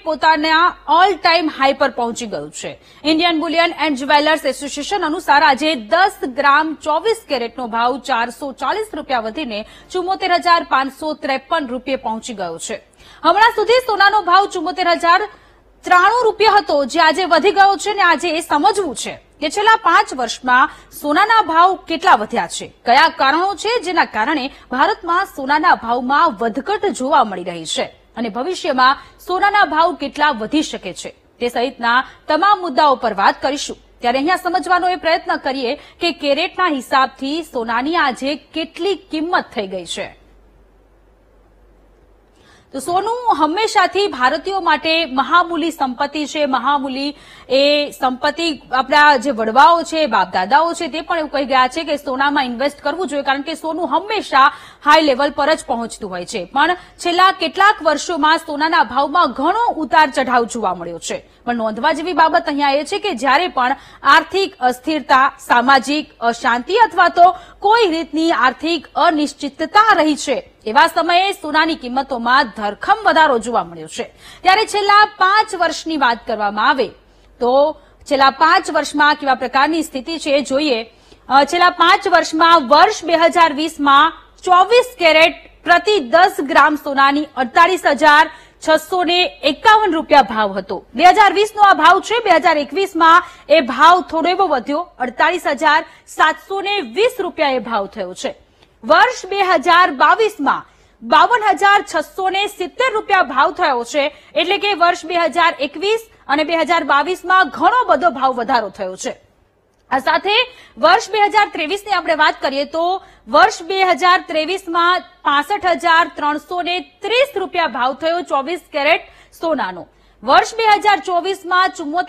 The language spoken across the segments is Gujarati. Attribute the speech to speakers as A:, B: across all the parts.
A: પોતાના ઓલ ટાઈમ હાઈ પર પહોંચી ગયું છે। Indian bullion and jewellers association અનુસાર આજે 10 ગ્રામ 24 કેરેટનો ભાવ 440 રૂપિયા વધીને 74,553 રૂપિયે પહોંચી ગયો છે। હમણાં સુધી સોનાનો ભાવ 74,093 રૂપિયા હતો, જે આજે વધી ગયો છે અને આજે એ સમજવું છે કે છેલ્લા 5 વર્ષમાં સોનાના ભાવ કેટલા વધ્યા છે, કયા કારણો છે જેના કારણે ભારતમાં સોનાના ભાવમાં વધઘટ જોવા મળી રહી છે અને ભવિષ્યમાં સોનાના ભાવ કેટલા વધી શકે છે તે સહિતના તમામ મુદ્દાઓ પર વાત કરીશું। ત્યારે અહીંયા સમજવાનો એ પ્રયત્ન કરીએ કે કેરેટના હિસાબથી સોનાની આજે કેટલી કિંમત થઈ ગઈ છે। તો સોનું હંમેશાથી ભારતીયો માટે મહામૂલી સંપત્તિ છે। મહામૂલી એ સંપત્તિ આપણા જે વડવાઓ છે, બાપ દાદાઓ છે, તે પણ એવું કહી ગયા છે કે સોનામાં ઇન્વેસ્ટ કરવું જોઈએ, કારણ કે સોનું હંમેશા હાઈ લેવલ પર જ પહોંચતું હોય છે। પણ છેલ્લા કેટલાક વર્ષોમાં સોનાના ભાવમાં ઘણો ઉતાર ચઢાવ જોવા મળ્યો છે। પણ નોંધવા જેવી બાબત અહીંયા એ છે કે જ્યારે પણ આર્થિક અસ્થિરતા, સામાજિક અશાંતિ અથવા તો કોઈ રીતની આર્થિક અનિશ્ચિતતા રહી છે, એવા સમયે સોનાની કિંમતોમાં ધરખમ વધારો જોવા મળ્યો છે। ત્યારે છેલ્લા 5 વર્ષની વાત કરવામાં આવે તો છેલ્લા 5 વર્ષમાં કેવા પ્રકારની સ્થિતિ છે જોઈએ। છેલ્લા 5 વર્ષમાં વર્ષ 2020માં 24 કેરેટ પ્રતિ 10 ગ્રામ સોનાની 48,651 રૂપિયા ભાવ હતો। 2020નો આ ભાવ છે। 2021માં એ ભાવ થોડો એવો વધ્યો, 48,720 રૂપિયા એ ભાવ થયો છે। વર્ષ 2022માં 52,670 રૂપિયા ભાવ થયો છે, એટલે કે વર્ષ 2021 અને 2022માં ઘણો બધો ભાવ વધારો થયો છે। આ સાથે વર્ષ 2023ની આપણે વાત કરીએ તો વર્ષ 2023માં 65,330 રૂપિયા ભાવ થયો 24 કેરેટ સોનાનો। વર્ષ 2024માં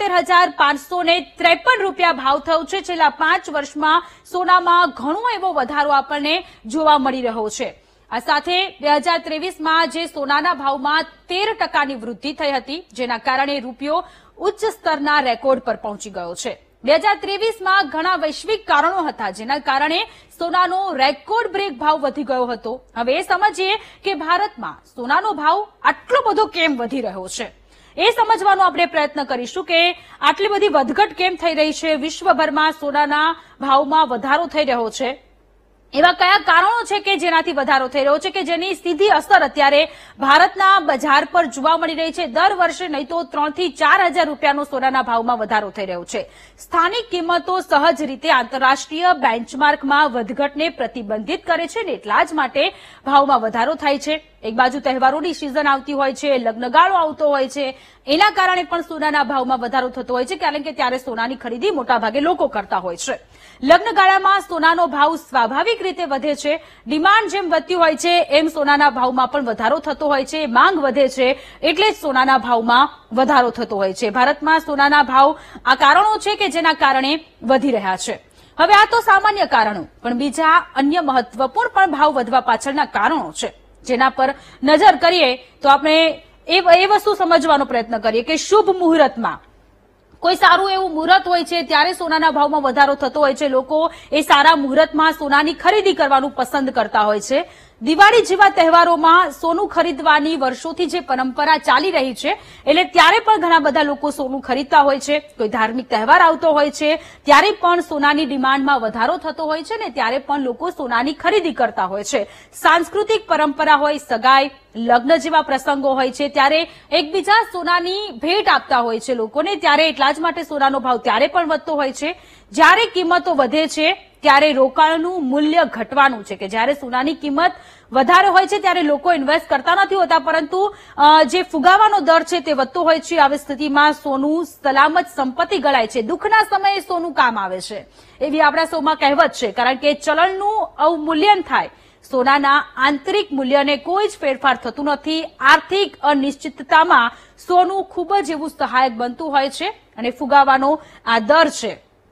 A: 74,553 રૂપિયા ભાવ થયો છે। છેલ્લા 5 વર્ષમાં સોનામાં ઘણો એવો વધારો આપણને જોવા મળી રહ્યો છે। આ સાથે 2023માં જે સોનાના ભાવમાં 13% વૃદ્ધિ થઈ હતી, જેના કારણે રૂપિયો ઉચ્ચ સ્તરના રેકોર્ડ પર પહોંચી ગયો છે। 2023માં ઘણા વૈશ્વિક કારણો હતા, જેના કારણે સોનાનો રેકોર્ડ બ્રેક ભાવ વધી ગયો હતો। હવે એ સમજીએ કે ભારતમાં સોનાનો ભાવ આટલો બધો કેમ વધી રહ્યો છે, એ સમજવાનો આપણે પ્રયત્ન કરીશું કે આટલી બધી વધઘટ કેમ થઈ રહી છે, વિશ્વભરમાં સોનાના ભાવમાં વધારો થઈ રહ્યો છે, એવા કયા કારણો છે કે જેનાથી વધારો થઈ રહ્યો છે કે જેની સીધી અસર અત્યારે ભારતના બજાર પર જોવા મળી રહી છે। દર વર્ષે નહીં તો 3,000 થી 4,000 રૂપિયાનો સોનાના ભાવમાં વધારો થઈ રહ્યો છે। સ્થાનિક કિંમતો સહજ રીતે આંતરરાષ્ટ્રીય બેન્ચમાર્કમાં વધઘટને પ્રતિબંધિત કરે છે, ને એટલા જ માટે ભાવમાં વધારો થાય છે। એક બાજુ તહેવારોની સિઝન આવતી હોય છે, લગ્નગાળો આવતો હોય છે, એના કારણે પણ સોનાના ભાવમાં વધારો થતો હોય છે, કારણ કે ત્યારે સોનાની ખરીદી મોટાભાગે લોકો કરતા હોય છે। લગ્નગાળામાં સોનાનો ભાવ સ્વાભાવિક રીતે વધે છે। ડિમાન્ડ જેમ વધતી હોય છે એમ સોનાના ભાવમાં પણ વધારો થતો હોય છે, માંગ વધે છે એટલે જ સોનાના ભાવમાં વધારો થતો હોય છે। ભારતમાં સોનાના ભાવ આ કારણો છે કે જેના કારણે વધી રહ્યા છે। હવે આ તો સામાન્ય કારણો, પણ બીજા અન્ય મહત્વપૂર્ણ પણ ભાવ વધવા પાછળના કારણો છે, જેના પર નજર કરીએ તો આપણે એ વસ્તુ સમજવાનો પ્રયત્ન કરીએ કે શુભ મુહૂર્તમાં કોઈ સારું એવું મુહૂર્ત હોય છે ત્યારે સોનાના ભાવમાં વધારો થતો હોય છે। લોકો એ સારા મુહૂર્તમાં સોનાની ખરીદી કરવાનું પસંદ કરતા હોય છે। દિવાળી જેવા તહેવારોમાં સોનું ખરીદવાની વર્ષોથી જે પરંપરા ચાલી રહી છે, એટલે ત્યારે પણ ઘણા બધા લોકો સોનું ખરીદતા હોય છે। કોઈ ધાર્મિક તહેવાર આવતો હોય છે ત્યારે પણ સોનાની ડિમાન્ડમાં વધારો થતો હોય છે ને ત્યારે પણ લોકો સોનાની ખરીદી કરતા હોય છે। સાંસ્કૃતિક પરંપરા હોય, સગાઈ, લગ્ન જેવા પ્રસંગો હોય છે ત્યારે એકબીજા સોનાની ભેટ આપતા હોય છે લોકોને, ત્યારે એટલા જ માટે સોનાનો ભાવ ત્યારે પણ વધતો હોય છે। જ્યારે કિંમતો વધે છે ત્યારે રોકાણનું મૂલ્ય ઘટવાનું છે, કે જ્યારે સોનાની કિંમત વધારે હોય છે ત્યારે લોકો ઇન્વેસ્ટ કરતા નથી હોતા, પરંતુ જે ફુગાવાનો દર છે તે વધતો હોય છે। આવી સ્થિતિમાં સોનું સલામત સંપત્તિ ગણાય છે। દુઃખના સમયે સોનું કામ આવે છે, એવી આપણા સૌમાં કહેવત છે, કારણ કે ચલણનું અવમૂલ્યન થાય, સોનાના આંતરિક મૂલ્યને કોઈ જ ફેરફાર થતું નથી। આર્થિક અનિશ્ચિતતામાં સોનું ખૂબ જ એવું સહાયક બનતું હોય છે અને ફુગાવાનો આ દર છે।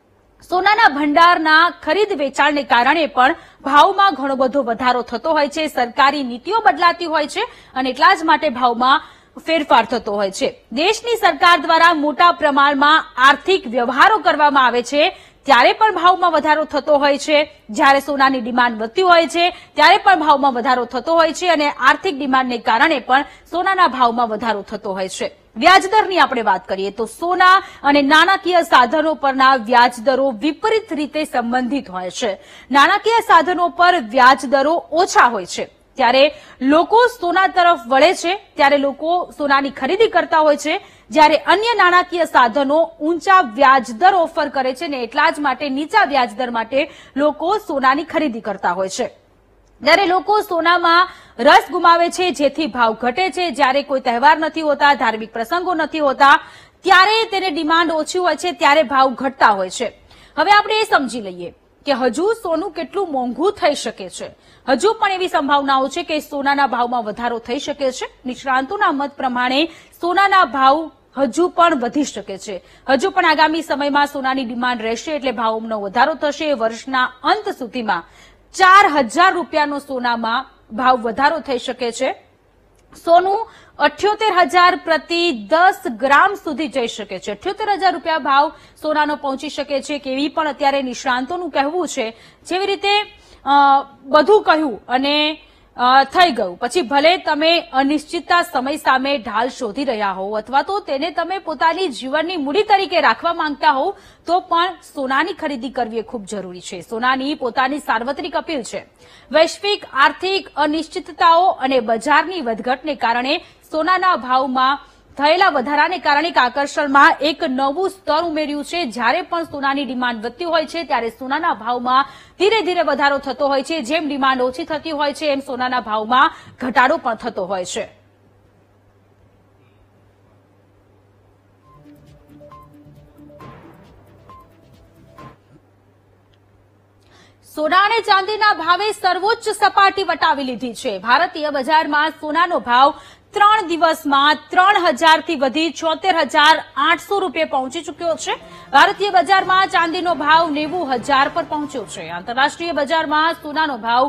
A: સોનાના ભંડારના ખરીદ વેચાણને કારણે પણ ભાવમાં ઘણો બધો વધારો થતો હોય છે। સરકારી નીતિઓ બદલાતી હોય છે અને એટલા જ માટે ભાવમાં ફેરફાર થતો હોય છે। દેશની સરકાર દ્વારા મોટા પ્રમાણમાં આર્થિક વ્યવહારો કરવામાં આવે છે ત્યારે પણ ભાવમાં વધારો થતો હોય છે। જ્યારે સોનાની ડિમાન્ડ વધતી હોય છે ત્યારે પણ ભાવમાં વધારો થતો હોય છે અને આર્થિક ડિમાન્ડને કારણે પણ સોનાના ભાવમાં વધારો થતો હોય છે। વ્યાજદરની આપણે વાત કરીએ તો સોના અને નાણાકીય સાધનો પરના વ્યાજદરો વિપરીત રીતે સંબંધિત હોય છે. નાણાકીય સાધનો પર વ્યાજદરો ઓછા હોય છે, ત્યારે લોકો સોના તરફ વળે છે, ત્યારે લોકો સોનાની ખરીદી કરતા હોય છે, જ્યારે અન્ય નાણાકીય સાધનો ઊંચા વ્યાજદર ઓફર કરે છે ને એટલા જ માટે નીચા વ્યાજદર માટે લોકો સોનાની ખરીદી કરતા હોય છે. જ્યારે લોકો સોનામાં રસ ગુમાવે છે, જેથી ભાવ ઘટે છે. જ્યારે કોઈ તહેવાર નથી હોતા, ધાર્મિક પ્રસંગો નથી હોતા, ત્યારે તેને ડિમાન્ડ ઓછી હોય છે, ત્યારે ભાવ ઘટતા હોય છે. હવે આપણે એ સમજી લઈએ કે હજુ સોનું કેટલું મોંઘું થઈ શકે છે. હજુ પણ એવી સંભાવનાઓ છે કે સોનાના ભાવમાં વધારો થઈ શકે છે. નિષ્ણાંતોના મત પ્રમાણે સોનાના ભાવ હજુ પણ વધી શકે છે. હજુ પણ આગામી સમયમાં સોનાની ડિમાન્ડ રહેશે, એટલે ભાવનો વધારો થશે. વર્ષના અંત સુધીમાં 4,000 રૂપિયાનો સોનામાં ભાવ વધારો થઈ શકે છે. સોનું 78,000 પ્રતિ 10 ગ્રામ સુધી જઈ શકે છે. 78,000 રૂપિયા ભાવ સોનાનો પહોંચી શકે છે, કેવી પણ અત્યારે નિષ્ણાંતોનું કહેવું છે. જેવી રીતે બધું કહ્યું અને થઈ ગયું પછી ભલે તમે અનિશ્ચિતતા સમય સામે ઢાલ શોધી રહ્યા હો અથવા તો તેને તમે પોતાની જીવનની મૂડી તરીકે રાખવા માંગતા હો, તો પણ સોનાની ખરીદી કરવી એ ખૂબ જરૂરી છે. સોનાની પોતાની સાર્વત્રિક અપીલ છે. વૈશ્વિક આર્થિક અનિશ્ચિતતાઓ અને બજારની વધઘટને કારણે સોનાના ભાવમાં થયેલા વધારાને કારણે આકર્ષણમાં એક નવું સ્તર ઉમેર્યું છે. જ્યારે પણ સોનાની ડિમાન્ડ વધતી હોય છે, ત્યારે સોનાના ભાવમાં ધીરે ધીરે વધારો થતો હોય છે. જેમ ડિમાન્ડ ઓછી થતી હોય છે, એમ સોનાના ભાવમાં ઘટાડો પણ થતો હોય છે. સોના અને ચાંદીના ભાવે સર્વોચ્ચ સપાટી વટાવી લીધી છે. ભારતીય બજારમાં સોનાનો ભાવ 3 દિવસમાં 3,000 થી વધી 74,800 રૂપિયા પહોંચી ચૂક્યો છે. ભારતીય બજારમાં ચાંદીનો ભાવ 90,000 પર પહોંચ્યો છે. આંતરરાષ્ટ્રીય બજારમાં સોનાનો ભાવ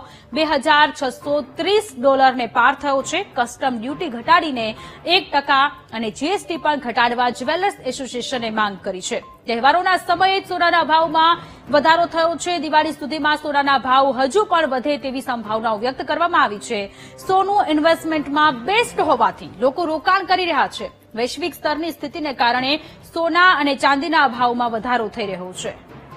A: $2,630 પાર થયો છે. કસ્ટમ ડ્યુટી ઘટાડીને 1% અને જીએસટી પણ ઘટાડવા જ્વેલર્સ એસોસિએશને માંગ કરી છે. તહેવારોના સમયે સોનાના ભાવમાં વધારો થયો છે. દિવાળી સુધીમાં સોનાના ભાવ હજુ પણ વધે તેવી સંભાવનાઓ વ્યક્ત કરવામાં આવી છે. સોનું ઇન્વેસ્ટમેન્ટમાં બેસ્ટ હોવાથી લોકો રોકાણ કરી રહ્યા છે. વૈશ્વિક સ્તરની સ્થિતિને કારણે સોના અને ચાંદીના ભાવમાં વધારો થઈ રહ્યો છે.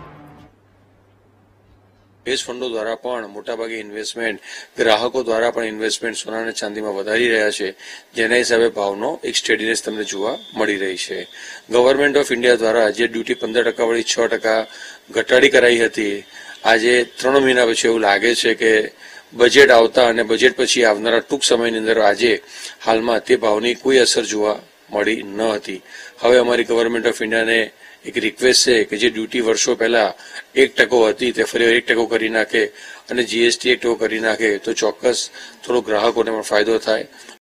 B: હેજ ફંડો દ્વારા પણ મોટાભાગે ઇન્વેસ્ટમેન્ટ, ગ્રાહકો દ્વારા પણ ઇન્વેસ્ટમેન્ટ સોના અને ચાંદીમાં વધારી રહ્યા છે, જેના હિસાબે ભાવનો એક સ્ટેડીનેસ તમને જોવા મળી રહી છે. ગવર્મેન્ટ ઓફ ઇન્ડિયા દ્વારા જે ડ્યુટી 15% વાળી 6% ઘટાડી કરાઈ હતી, આજે 3 મહિના પછી એવું લાગે છે કે બજેટ આવતા અને બજેટ પછી આવનારા ટૂંક સમયની અંદર આજે હાલમાં તે ભાવની કોઈ અસર જોવા મળી ન હતી. હવે અમારી ગવર્મેન્ટ ઓફ ઇન્ડિયાને એક રિક્વેસ્ટ છે કે જે ડ્યુટી વર્ષો પહેલા 1% હતી તે ફરી 1% કરી નાખે અને જીએસટી 1% કરી નાખે તો ચોક્કસ થોડો ગ્રાહકોને પણ ફાયદો થાય.